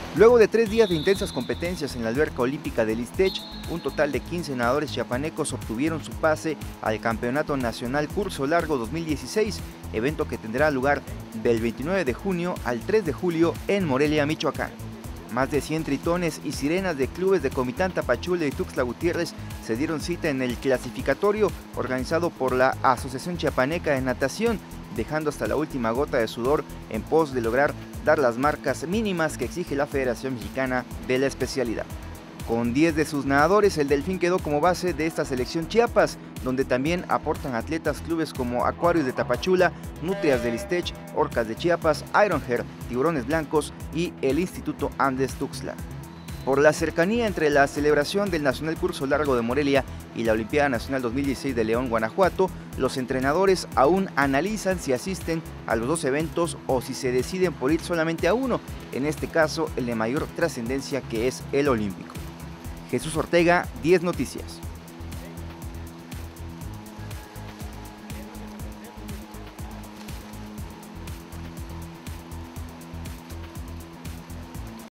Luego de 3 días de intensas competencias en la alberca olímpica del Ixtech, un total de 15 nadadores chiapanecos obtuvieron su pase al Campeonato Nacional Curso Largo 2016, evento que tendrá lugar del 29 de junio al 3 de julio en Morelia, Michoacán. Más de 100 tritones y sirenas de clubes de Comitán Tapachula y Tuxtla Gutiérrez se dieron cita en el clasificatorio organizado por la Asociación Chiapaneca de Natación, dejando hasta la última gota de sudor en pos de lograr dar las marcas mínimas que exige la Federación Mexicana de la especialidad. Con 10 de sus nadadores, el Delfín quedó como base de esta selección Chiapas, donde también aportan atletas clubes como Acuarios de Tapachula, Nutrias del Ixtech, Orcas de Chiapas, Ironhair, Tiburones Blancos y el Instituto Andes Tuxtla. Por la cercanía entre la celebración del Nacional Curso Largo de Morelia y la Olimpiada Nacional 2016 de León, Guanajuato, los entrenadores aún analizan si asisten a los dos eventos o si se deciden por ir solamente a uno, en este caso el de mayor trascendencia, que es el olímpico. Jesús Ortega, 10 Noticias.